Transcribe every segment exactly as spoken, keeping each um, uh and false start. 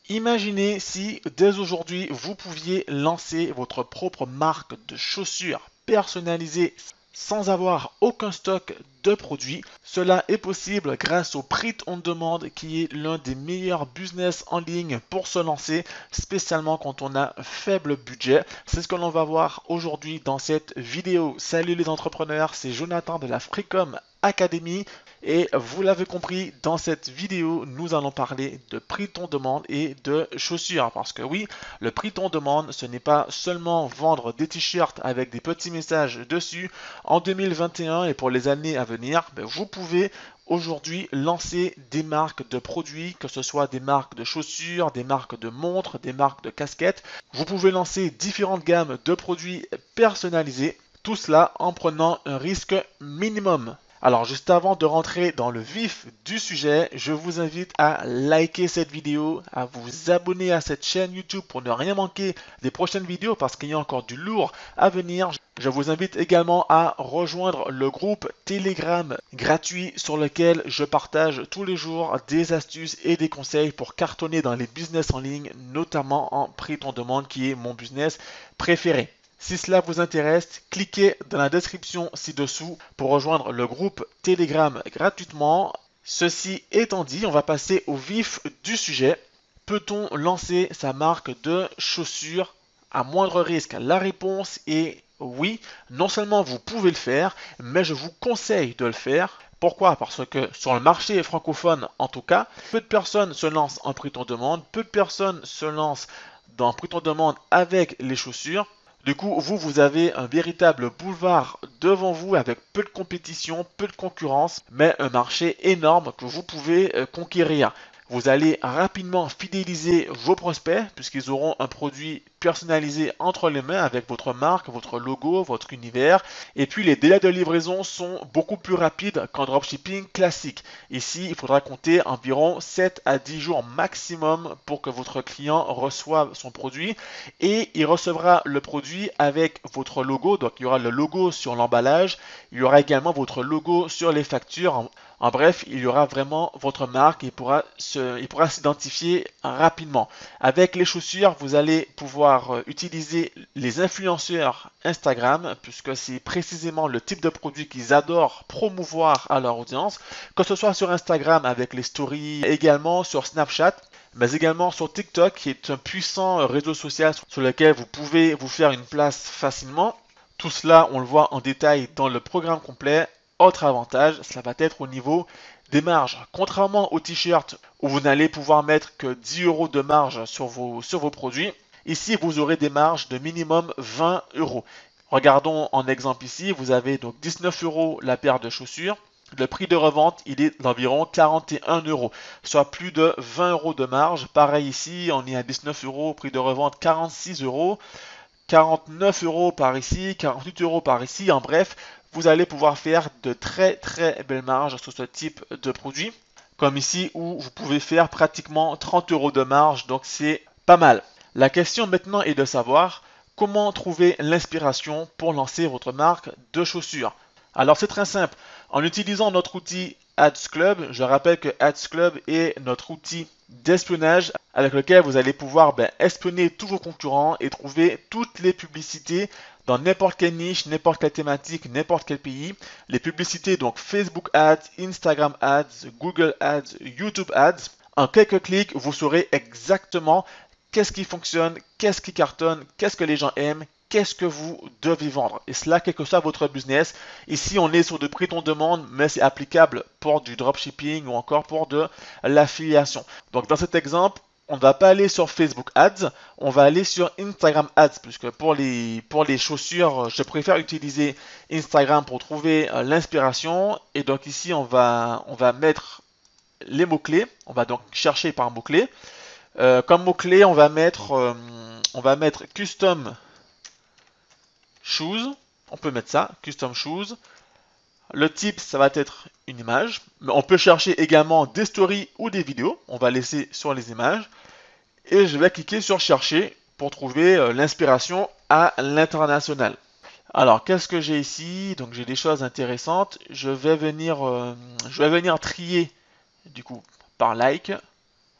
Imaginez si dès aujourd'hui vous pouviez lancer votre propre marque de chaussures personnalisées sans avoir aucun stock de produits. Cela est possible grâce au Print on Demand qui est l'un des meilleurs business en ligne pour se lancer, spécialement quand on a un faible budget. C'est ce que l'on va voir aujourd'hui dans cette vidéo. Salut les entrepreneurs, c'est Jonathan de la Freecom Academy. Et vous l'avez compris, dans cette vidéo, nous allons parler de prix on demande et de chaussures. Parce que oui, le prix on demande, ce n'est pas seulement vendre des t-shirts avec des petits messages dessus. En deux mille vingt et un et pour les années à venir, ben, vous pouvez aujourd'hui lancer des marques de produits, que ce soit des marques de chaussures, des marques de montres, des marques de casquettes. Vous pouvez lancer différentes gammes de produits personnalisés. Tout cela en prenant un risque minimum. Alors juste avant de rentrer dans le vif du sujet, je vous invite à liker cette vidéo, à vous abonner à cette chaîne YouTube pour ne rien manquer des prochaines vidéos parce qu'il y a encore du lourd à venir. Je vous invite également à rejoindre le groupe Telegram gratuit sur lequel je partage tous les jours des astuces et des conseils pour cartonner dans les business en ligne, notamment en prix on demande qui est mon business préféré. Si cela vous intéresse, cliquez dans la description ci-dessous pour rejoindre le groupe Telegram gratuitement. Ceci étant dit, on va passer au vif du sujet. Peut-on lancer sa marque de chaussures à moindre risque? La réponse est oui. Non seulement vous pouvez le faire, mais je vous conseille de le faire. Pourquoi? Parce que sur le marché francophone, en tout cas, peu de personnes se lancent en prix on demande, peu de personnes se lancent dans prix on demande avec les chaussures. Du coup, vous, vous avez un véritable boulevard devant vous avec peu de compétition, peu de concurrence, mais un marché énorme que vous pouvez conquérir. Vous allez rapidement fidéliser vos prospects puisqu'ils auront un produit personnalisé entre les mains avec votre marque, votre logo, votre univers. Et puis les délais de livraison sont beaucoup plus rapides qu'en dropshipping classique. Ici, il faudra compter environ sept à dix jours maximum pour que votre client reçoive son produit. Et il recevra le produit avec votre logo. Donc il y aura le logo sur l'emballage. Il y aura également votre logo sur les factures. En bref, il y aura vraiment votre marque et il pourra se, il pourra s'identifier rapidement. Avec les chaussures, vous allez pouvoir utiliser les influenceurs Instagram, puisque c'est précisément le type de produit qu'ils adorent promouvoir à leur audience, que ce soit sur Instagram avec les stories, également sur Snapchat, mais également sur TikTok, qui est un puissant réseau social sur lequel vous pouvez vous faire une place facilement. Tout cela, on le voit en détail dans le programme complet. Autre avantage, cela va être au niveau des marges. Contrairement aux t-shirts où vous n'allez pouvoir mettre que dix euros de marge sur vos, sur vos produits, ici vous aurez des marges de minimum vingt euros. Regardons en exemple ici, vous avez donc dix-neuf euros la paire de chaussures. Le prix de revente, il est d'environ quarante et un euros, soit plus de vingt euros de marge. Pareil ici, on est à dix-neuf euros, prix de revente quarante-six euros. quarante-neuf euros par ici, quarante-huit euros par ici. En bref, vous allez pouvoir faire de très très belles marges sur ce type de produit. Comme ici où vous pouvez faire pratiquement trente euros de marge, donc c'est pas mal. La question maintenant est de savoir comment trouver l'inspiration pour lancer votre marque de chaussures. Alors c'est très simple. En utilisant notre outil Ads Club, je rappelle que Ads Club est notre outil d'espionnage avec lequel vous allez pouvoir ben, espionner tous vos concurrents et trouver toutes les publicités dans n'importe quelle niche, n'importe quelle thématique, n'importe quel pays. Les publicités donc Facebook Ads, Instagram Ads, Google Ads, YouTube Ads. En quelques clics, vous saurez exactement qu'est-ce qui fonctionne, qu'est-ce qui cartonne, qu'est-ce que les gens aiment, qu'est-ce que vous devez vendre. Et cela, quel que soit votre business. Ici, on est sur de prix on demande, mais c'est applicable pour du dropshipping ou encore pour de l'affiliation. Donc, dans cet exemple, on ne va pas aller sur Facebook Ads, on va aller sur Instagram Ads, puisque pour les, pour les chaussures, je préfère utiliser Instagram pour trouver euh, l'inspiration. Et donc ici, on va, on va mettre les mots-clés. On va donc chercher par mots-clés. Euh, comme mot-clé, on va mettre, euh, on va mettre custom shoes. On peut mettre ça, custom shoes. Le type, ça va être une image. Mais on peut chercher également des stories ou des vidéos. On va laisser sur les images. Et je vais cliquer sur chercher pour trouver euh, l'inspiration à l'international. Alors, qu'est-ce que j'ai ici? Donc, j'ai des choses intéressantes. Je vais venir, euh, je vais venir trier du coup par like.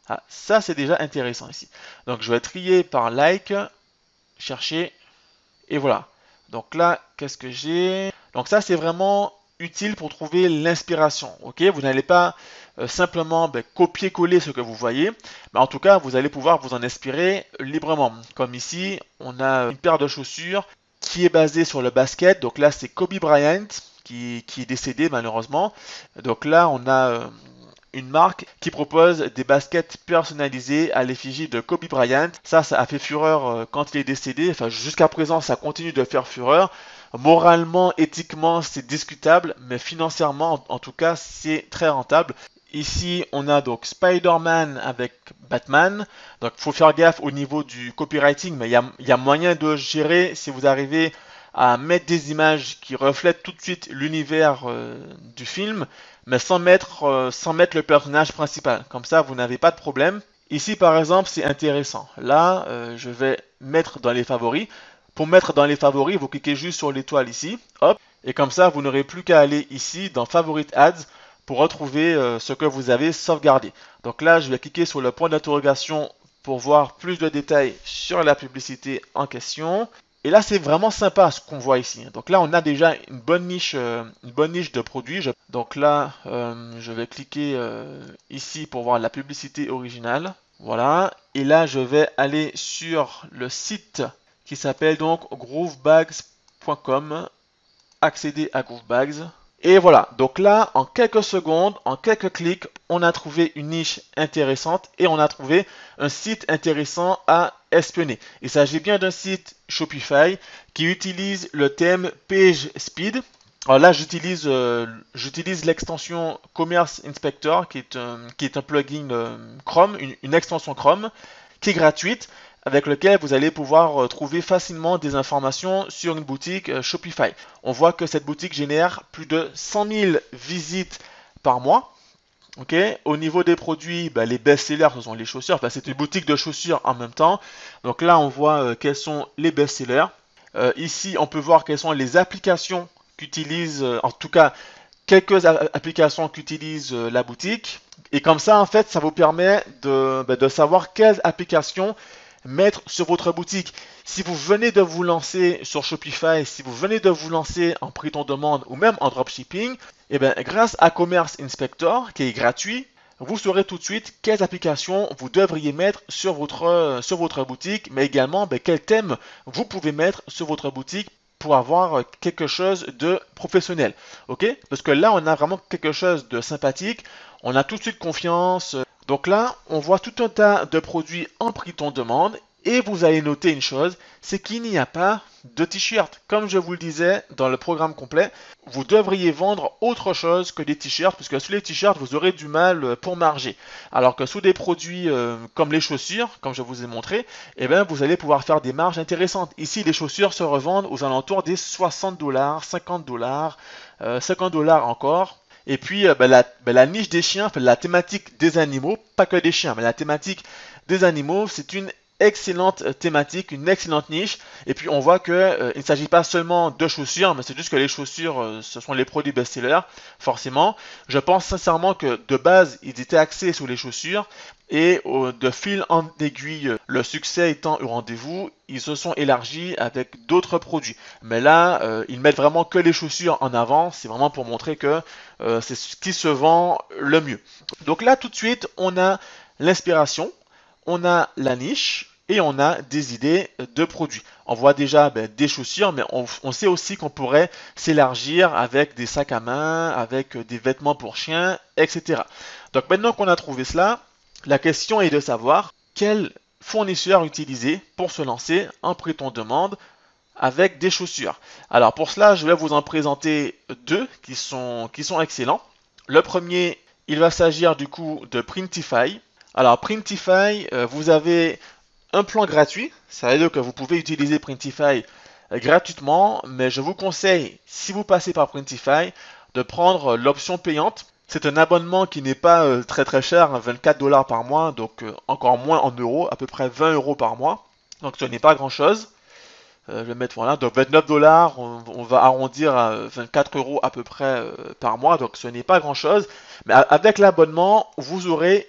Ah, ça c'est déjà intéressant ici. Donc je vais trier par like, chercher, et voilà. Donc là, qu'est-ce que j'ai? Donc ça c'est vraiment utile pour trouver l'inspiration. Ok, vous n'allez pas euh, simplement ben, copier-coller ce que vous voyez, mais en tout cas vous allez pouvoir vous en inspirer librement. Comme ici, on a une paire de chaussures qui est basée sur le basket. Donc là c'est Kobe Bryant qui, qui est décédé malheureusement. Donc là on a euh, une marque qui propose des baskets personnalisées à l'effigie de Kobe Bryant. Ça, ça a fait fureur euh, quand il est décédé. Enfin, jusqu'à présent, ça continue de faire fureur. Moralement, éthiquement, c'est discutable, mais financièrement, en, en tout cas, c'est très rentable. Ici, on a donc Spider-Man avec Batman. Donc, il faut faire gaffe au niveau du copywriting, mais il y a, y a moyen de gérer si vous arrivez à mettre des images qui reflètent tout de suite l'univers euh, du film, mais sans mettre, euh, sans mettre le personnage principal. Comme ça, vous n'avez pas de problème. Ici, par exemple, c'est intéressant. Là, euh, je vais mettre dans les favoris. Pour mettre dans les favoris, vous cliquez juste sur l'étoile ici, hop, et comme ça, vous n'aurez plus qu'à aller ici dans Favorite Ads pour retrouver euh, ce que vous avez sauvegardé. Donc là, je vais cliquer sur le point d'interrogation pour voir plus de détails sur la publicité en question. Et là, c'est vraiment sympa ce qu'on voit ici. Donc là, on a déjà une bonne niche, euh, une bonne niche de produits. Je... Donc là, euh, je vais cliquer euh, ici pour voir la publicité originale. Voilà. Et là, je vais aller sur le site qui s'appelle donc groovebags point com. Accéder à Groovebags. Et voilà, donc là, en quelques secondes, en quelques clics, on a trouvé une niche intéressante et on a trouvé un site intéressant à espionner. Il s'agit bien d'un site Shopify qui utilise le thème PageSpeed. Alors là, j'utilise euh, j'utilise l'extension Commerce Inspector qui est un, qui est un plugin euh, Chrome, une, une extension Chrome qui est gratuite, avec lequel vous allez pouvoir trouver facilement des informations sur une boutique Shopify. On voit que cette boutique génère plus de cent mille visites par mois. Okay. Au niveau des produits, bah, les best-sellers, ce sont les chaussures. Enfin, c'est une boutique de chaussures en même temps. Donc là, on voit euh, quels sont les best-sellers. Euh, ici, on peut voir quelles sont les applications qu'utilise, euh, en tout cas, quelques applications qu'utilise euh, la boutique. Et comme ça, en fait, ça vous permet de, bah, de savoir quelles applications mettre sur votre boutique. Si vous venez de vous lancer sur Shopify, si vous venez de vous lancer en prix ton demande ou même en dropshipping, et bien grâce à Commerce Inspector qui est gratuit, vous saurez tout de suite quelles applications vous devriez mettre sur votre, sur votre boutique, mais également ben, quels thèmes vous pouvez mettre sur votre boutique pour avoir quelque chose de professionnel. Ok? Parce que là, on a vraiment quelque chose de sympathique, on a tout de suite confiance. Donc là, on voit tout un tas de produits en prix ton demande et vous allez noter une chose, c'est qu'il n'y a pas de t-shirt. Comme je vous le disais dans le programme complet, vous devriez vendre autre chose que des t-shirts, puisque sous les t-shirts, vous aurez du mal pour marger. Alors que sous des produits euh, comme les chaussures, comme je vous ai montré, eh bien, vous allez pouvoir faire des marges intéressantes. Ici, les chaussures se revendent aux alentours des soixante dollars, cinquante dollars, euh, cinquante dollars encore. Et puis euh, ben, la, ben, la niche des chiens, enfin, la thématique des animaux, pas que des chiens, mais la thématique des animaux, c'est une excellente thématique, une excellente niche. Et puis on voit que euh, il ne s'agit pas seulement de chaussures, mais c'est juste que les chaussures, euh, ce sont les produits best-sellers, forcément. Je pense sincèrement que de base, ils étaient axés sur les chaussures. Et euh, de fil en aiguille, le succès étant au rendez-vous, ils se sont élargis avec d'autres produits. Mais là, euh, ils mettent vraiment que les chaussures en avant. C'est vraiment pour montrer que euh, c'est ce qui se vend le mieux. Donc là, tout de suite, on a l'inspiration, on a la niche et on a des idées de produits. On voit déjà ben, des chaussures, mais on, on sait aussi qu'on pourrait s'élargir avec des sacs à main, avec des vêtements pour chiens, et cetera. Donc maintenant qu'on a trouvé cela, la question est de savoir quel fournisseur utiliser pour se lancer en prix ton demande avec des chaussures. Alors pour cela, je vais vous en présenter deux qui sont, qui sont excellents. Le premier, il va s'agir du coup de Printify. Alors Printify, euh, vous avez un plan gratuit, ça veut dire que vous pouvez utiliser Printify euh, gratuitement, mais je vous conseille, si vous passez par Printify, de prendre l'option payante. C'est un abonnement qui n'est pas euh, très très cher, vingt-quatre dollars par mois, donc euh, encore moins en euros, à peu près vingt euros par mois. Donc ce n'est pas grand chose. Euh, je vais mettre voilà, donc vingt-neuf dollars, on, on va arrondir à vingt-quatre euros à peu près euh, par mois, donc ce n'est pas grand chose. Mais avec l'abonnement, vous aurez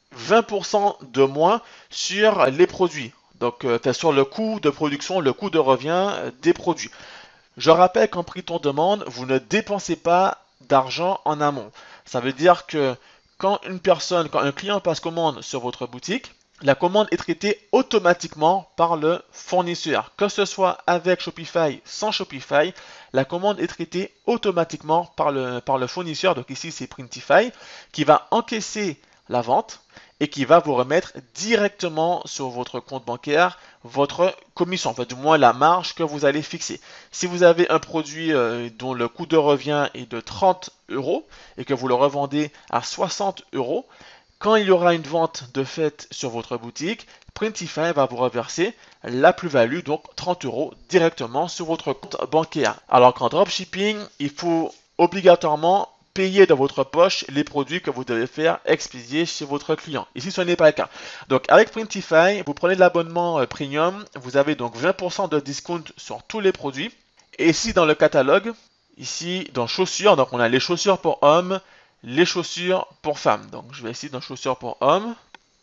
vingt pour cent de moins sur les produits. Donc, euh, sur le coût de production, le coût de revient euh, des produits. Je rappelle qu'en prix ton demande, vous ne dépensez pas d'argent en amont. Ça veut dire que quand une personne, quand un client passe commande sur votre boutique, la commande est traitée automatiquement par le fournisseur. Que ce soit avec Shopify, sans Shopify, la commande est traitée automatiquement par le, par le fournisseur. Donc ici, c'est Printify qui va encaisser la vente et qui va vous remettre directement sur votre compte bancaire votre commission, enfin du moins la marge que vous allez fixer. Si vous avez un produit euh, dont le coût de revient est de trente euros et que vous le revendez à soixante euros, quand il y aura une vente de fait sur votre boutique, Printify va vous reverser la plus-value, donc trente euros, directement sur votre compte bancaire. Alors qu'en dropshipping, il faut obligatoirement payer de votre poche les produits que vous devez faire expédier chez votre client. Ici, ce n'est pas le cas. Donc, avec Printify, vous prenez l'abonnement premium, vous avez donc vingt pour cent de discount sur tous les produits. Et ici, dans le catalogue, ici, dans chaussures, donc on a les chaussures pour hommes, les chaussures pour femmes. Donc, je vais ici dans chaussures pour hommes.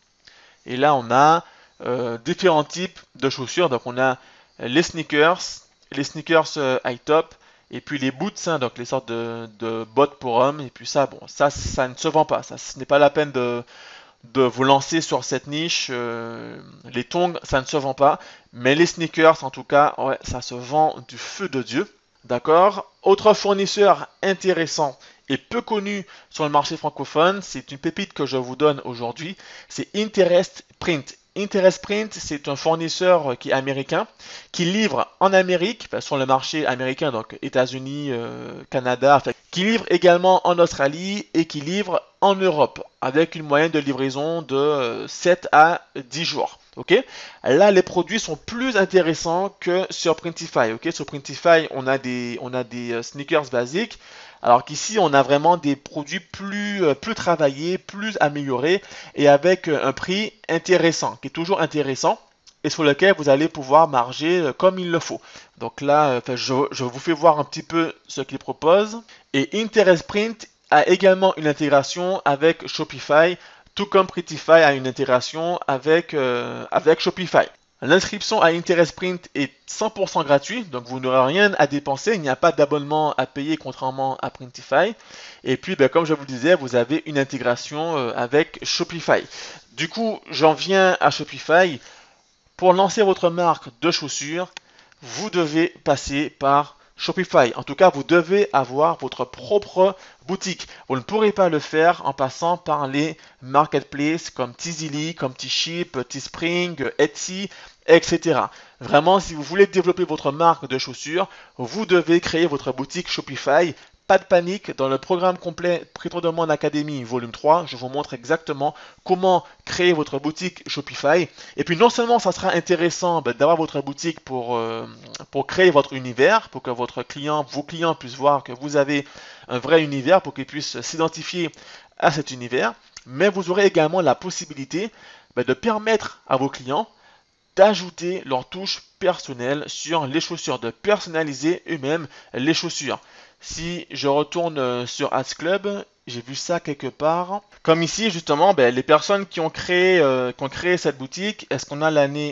Et là, on a euh, différents types de chaussures. Donc, on a les sneakers, les sneakers euh, high top, et puis les boots, hein, donc les sortes de, de bottes pour hommes. Et puis ça, bon, ça, ça ne se vend pas. Ça, ce n'est pas la peine de, de vous lancer sur cette niche. Euh, les tongs, ça ne se vend pas. Mais les sneakers, en tout cas, ouais, ça se vend du feu de Dieu. D'accord. Autre fournisseur intéressant et peu connu sur le marché francophone, c'est une pépite que je vous donne aujourd'hui, c'est Interest Print. Interest Print, c'est un fournisseur qui est américain, qui livre en Amérique, sur le marché américain, donc États-Unis, euh, Canada, qui livre également en Australie et qui livre en Europe, avec une moyenne de livraison de sept à dix jours. Okay. Là, les produits sont plus intéressants que sur Printify. Okay. Sur Printify, on a des, on a des sneakers basiques, alors qu'ici, on a vraiment des produits plus, plus travaillés, plus améliorés et avec un prix intéressant, qui est toujours intéressant et sur lequel vous allez pouvoir marger comme il le faut. Donc là, je, je vous fais voir un petit peu ce qu'il propose. Et Interest Print a également une intégration avec Shopify, tout comme Printify a une intégration avec, euh, avec Shopify. L'inscription à Interest Print est cent pour cent gratuite, donc vous n'aurez rien à dépenser, il n'y a pas d'abonnement à payer contrairement à Printify. Et puis, ben, comme je vous le disais, vous avez une intégration euh, avec Shopify. Du coup, j'en viens à Shopify. Pour lancer votre marque de chaussures, vous devez passer par Shopify. En tout cas, vous devez avoir votre propre boutique. Vous ne pourrez pas le faire en passant par les marketplaces comme Tizily, comme T-Ship, Teespring, Etsy, et cetera. Vraiment, si vous voulez développer votre marque de chaussures, vous devez créer votre boutique Shopify. Pas de panique, dans le programme complet Prix ton demande Academy volume trois, je vous montre exactement comment créer votre boutique Shopify. Et puis non seulement ça sera intéressant ben, d'avoir votre boutique pour, euh, pour créer votre univers, pour que votre client, vos clients puissent voir que vous avez un vrai univers, pour qu'ils puissent s'identifier à cet univers, mais vous aurez également la possibilité ben, de permettre à vos clients d'ajouter leur touche personnelle sur les chaussures, de personnaliser eux-mêmes les chaussures. Si je retourne sur Ads Club, j'ai vu ça quelque part. Comme ici, justement, ben, les personnes qui ont créé, euh, qui ont créé cette boutique, est-ce qu'on a l'année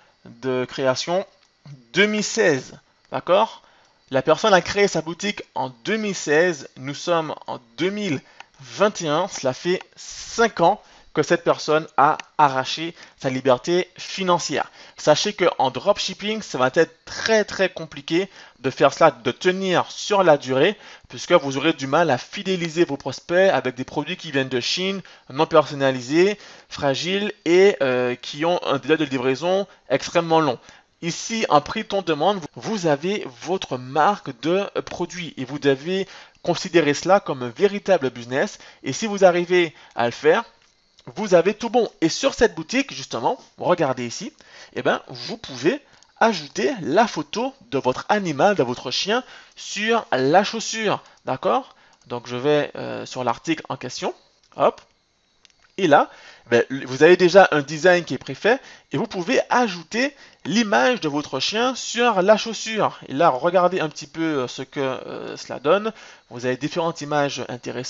de création deux mille seize, d'accord? La personne a créé sa boutique en deux mille seize, nous sommes en deux mille vingt et un, cela fait cinq ans que cette personne a arraché sa liberté financière. Sachez qu'en dropshipping, ça va être très très compliqué de faire cela, de tenir sur la durée, puisque vous aurez du mal à fidéliser vos prospects avec des produits qui viennent de Chine, non personnalisés, fragiles et euh, qui ont un délai de livraison extrêmement long. Ici, en prix ton demande, vous avez votre marque de produit et vous devez considérer cela comme un véritable business. Et si vous arrivez à le faire, vous avez tout bon. Et sur cette boutique, justement, regardez ici, eh ben, vous pouvez ajouter la photo de votre animal, de votre chien sur la chaussure. D'accord? Donc, je vais euh, sur l'article en question. Hop. Et là, ben, vous avez déjà un design qui est préfet et vous pouvez ajouter l'image de votre chien sur la chaussure. Et là, regardez un petit peu ce que euh, cela donne. Vous avez différentes images intéressantes.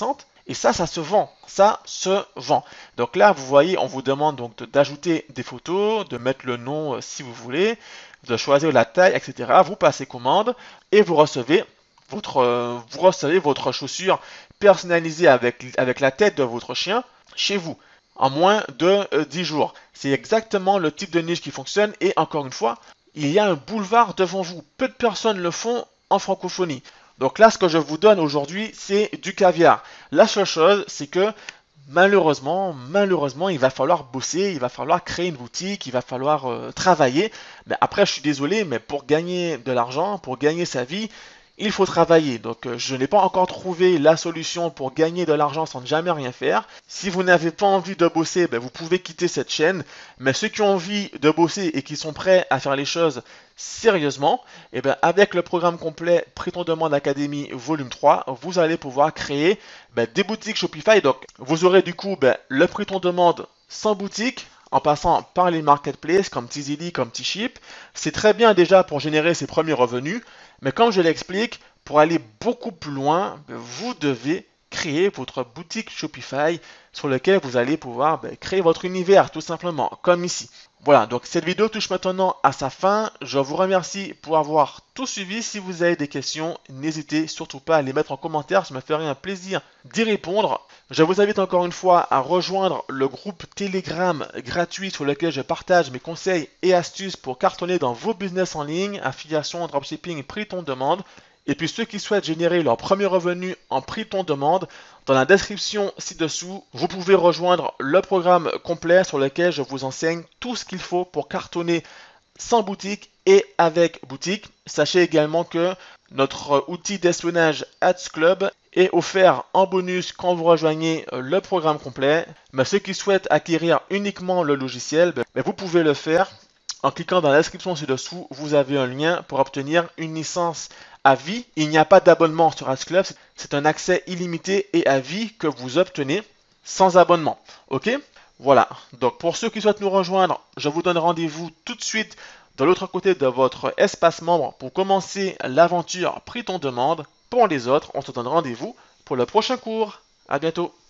Et ça, ça se vend. Ça se vend. Donc là, vous voyez, on vous demande donc d'ajouter des photos, de mettre le nom euh, si vous voulez, de choisir la taille, et cetera. Vous passez commande et vous recevez votre, euh, vous recevez votre chaussure personnalisée avec, avec la tête de votre chien chez vous en moins de euh, dix jours. C'est exactement le type de niche qui fonctionne et encore une fois, il y a un boulevard devant vous. Peu de personnes le font en francophonie. Donc là, ce que je vous donne aujourd'hui, c'est du caviar. La seule chose, c'est que malheureusement, malheureusement, il va falloir bosser, il va falloir créer une boutique, il va falloir euh, travailler. Mais après, je suis désolé, mais pour gagner de l'argent, pour gagner sa vie, il faut travailler. Donc, euh, je n'ai pas encore trouvé la solution pour gagner de l'argent sans jamais rien faire. Si vous n'avez pas envie de bosser, ben, vous pouvez quitter cette chaîne. Mais ceux qui ont envie de bosser et qui sont prêts à faire les choses sérieusement, eh ben, avec le programme complet Prix ton demande Academy volume trois, vous allez pouvoir créer ben, des boutiques Shopify. Donc, vous aurez du coup ben, le Prix ton demande sans boutique, en passant par les marketplaces comme Tizily, comme T-Ship. C'est très bien déjà pour générer ses premiers revenus, mais comme je l'explique, pour aller beaucoup plus loin, vous devez créer votre boutique Shopify sur laquelle vous allez pouvoir ben, créer votre univers tout simplement, comme ici. Voilà, donc cette vidéo touche maintenant à sa fin. Je vous remercie pour avoir tout suivi. Si vous avez des questions, n'hésitez surtout pas à les mettre en commentaire. Ça me ferait un plaisir d'y répondre. Je vous invite encore une fois à rejoindre le groupe Telegram gratuit sur lequel je partage mes conseils et astuces pour cartonner dans vos business en ligne, affiliation, dropshipping, prix ton demande. Et puis ceux qui souhaitent générer leur premier revenu en prix ton demande, dans la description ci-dessous, vous pouvez rejoindre le programme complet sur lequel je vous enseigne tout ce qu'il faut pour cartonner sans boutique et avec boutique. Sachez également que notre outil d'espionnage Ads Club est offert en bonus quand vous rejoignez le programme complet. Mais ceux qui souhaitent acquérir uniquement le logiciel, ben, vous pouvez le faire en cliquant dans la description ci-dessous. Vous avez un lien pour obtenir une licence à vie. Il n'y a pas d'abonnement sur Ads Club, c'est un accès illimité et à vie que vous obtenez sans abonnement. Ok? Voilà, donc pour ceux qui souhaitent nous rejoindre, je vous donne rendez-vous tout de suite de l'autre côté de votre espace membre pour commencer l'aventure Prix ton demande. Pour les autres, on se donne rendez-vous pour le prochain cours. À bientôt.